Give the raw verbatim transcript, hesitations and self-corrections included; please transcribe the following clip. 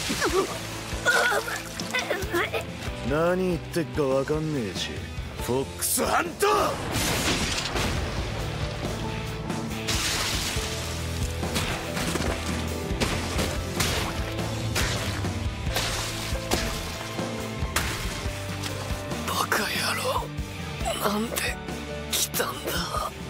何言ってっかわかんねえし。フォックスハント。 バカ野郎、なんで来たんだ。